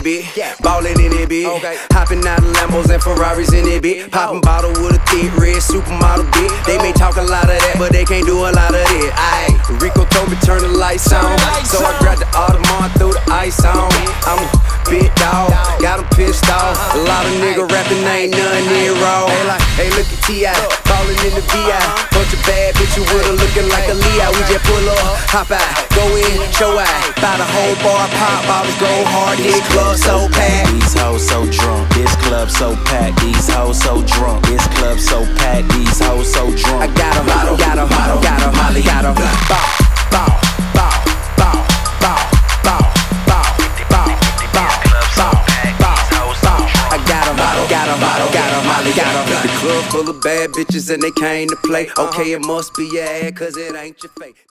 bitch. Ballin' in it, bitch. Hopping out of Lambos and Ferraris in it, bitch. Poppin' bottle with a thick red supermodel, bitch. They may talk a lot of that, but they can't do a lot of it. Ayy, Rico told me turn the lights on, so I grabbed the Audemars, threw the ice on. I'm a big dog, got him pissed off. A lot of nigga rapping, ain't none near raw. Hey, look at T.I. ballin' in the V.I. Bunch of bad bitches with her looking like a Leo. We just pull up, hop out, go in, show out. Buy the whole bar, pop bottles, go hard. This club so packed. These hoes so drunk. This club so packed. These hoes so drunk. This club so packed. These hoes so drunk. I got 'em, got 'em, got 'em, Molly got 'em. Bow, bow, bow, bow, bow, bow, bow, bow, bow, bow. I got 'em, got 'em, got 'em, Molly got 'em. The club full of bad bitches and they came to play. Okay, it must be your ad, cause it ain't your fate.